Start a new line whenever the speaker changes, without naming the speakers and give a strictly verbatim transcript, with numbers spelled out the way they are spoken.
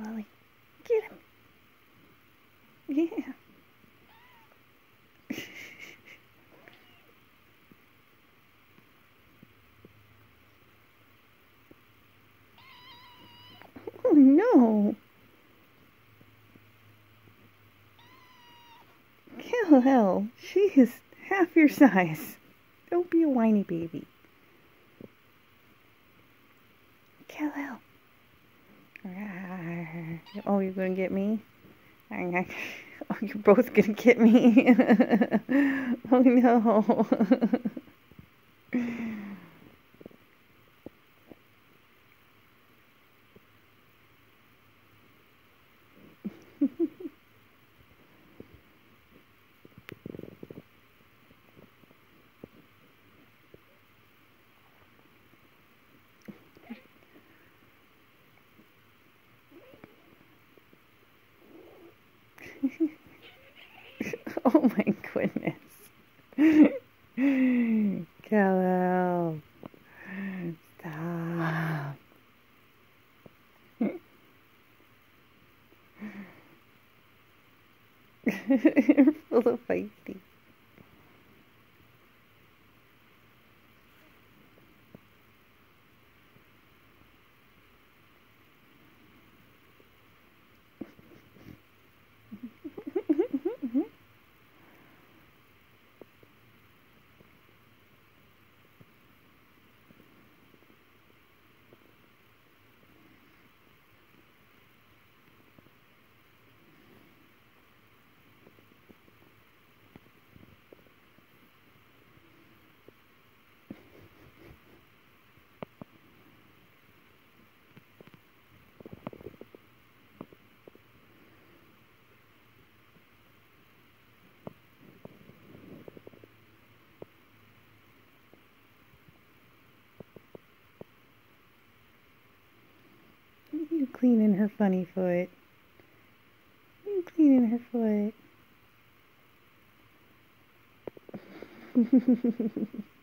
Lilly. Get him. Yeah. Oh no. Kal-el, she is half your size. Don't be a whiny baby. Kal-el. Oh, you're gonna get me? Oh, you're both gonna get me. Oh no. Oh my goodness. Kal-el. Stop. You're full of feisty. You cleaning her funny foot. You cleaning her foot.